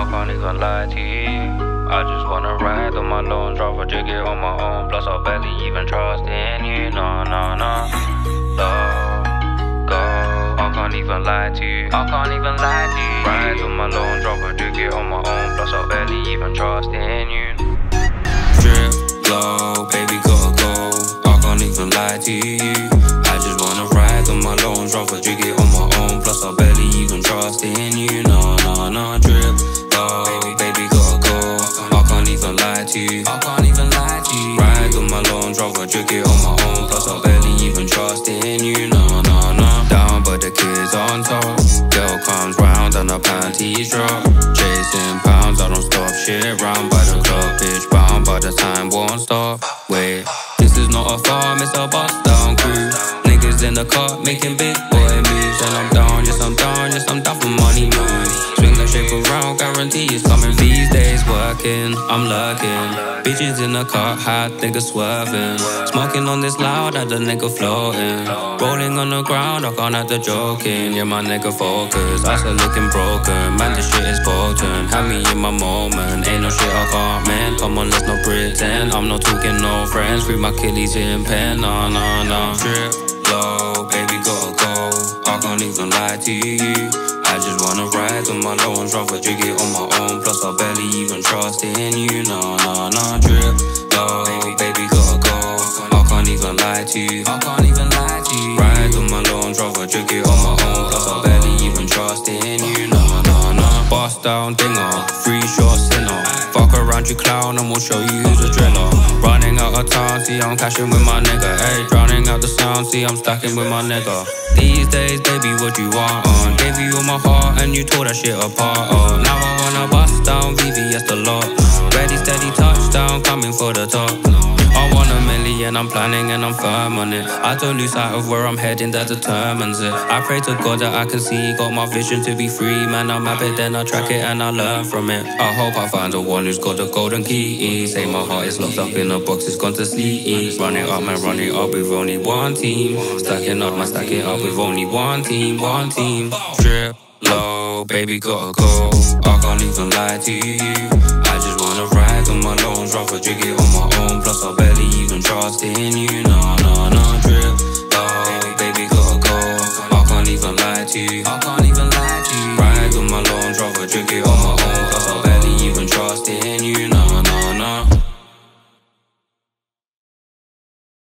I can't even lie to you. I just wanna ride on my loan, drive a jiggy on my own. Plus I barely even trust in you, no, no, no. Go, I can't even lie to you. I can't even lie to you. Ride on my loan, drive a jiggy on my own. Plus I barely even trust in you. Strip low, baby gotta go. I can't even lie to you. I just wanna ride on my loan, drive a jiggy on my own. Plus I barely even trust in you, no, no, no. Drip low, baby gotta go. I can't even lie to you. I can't even lie to you. Ride on my loan, drive a jiggy on my own. Plus I barely even trust in you, no, no, no. Down but the kids on top. Girl comes round and her panties drop. Chasing pounds, I don't stop shit. Round by the club, bitch bound, but the time won't stop. Wait, this is not a farm, it's a bust down crew. Niggas in the car making big boy moves. And I'm down, yes I'm down, yes I'm down for money moves. Swing that shape around, guarantee it's coming these days. Working, I'm lurking. Bitches in the car, hot niggas swerving. Smoking on this loud, at the nigga floating. Rolling on the ground, I can't have the joking. Yeah, my nigga focus, I still looking broken. Man, this shit is potent, have me in my moment. Ain't no shit I can't mend, come on, let's not pretend. I'm not talking no friends, free my Achilles in pen, no, no, no. Drip low, baby gotta go. I can't even lie to you. I just wanna ride on my loan, drive a jiggy on my own. Plus I barely even trust in you, no, no, no. Drip low, baby gotta go. I can't even lie to you. I can't even lie to you. Ride on my loan, drive a jiggy on my own. Plus I barely even trust in you, no, no, no. Bust down dinger, free short sinner. Fuck around you clown and we'll show you who's a driller. Running out of town, see I'm cashing with my nigga. Hey, drowning out the sound, see I'm stacking with my nigga. These days, baby, what you want on? Gave you all my heart and you tore that shit apart. Oh, now I wanna bust down, VVS the lot. Ready, steady, touchdown, coming for the top. I want $1 million, I'm planning and I'm firm on it. I don't lose sight of where I'm heading, that determines it. I pray to God that I can see, got my vision to be free. Man, I map it, then I track it and I learn from it. I hope I find the one who's got the golden key. Say my heart is locked up in a box, it's gone to sleep. Run it up, man, run it up with only one team. Stacking up, man, stacking up with only one team, one team. Strip low, baby gotta go. I can't even lie to you. I just wanna ride on my loan, drop a jiggy on my own. Plus I barely even trust in you, no, no, no. Drip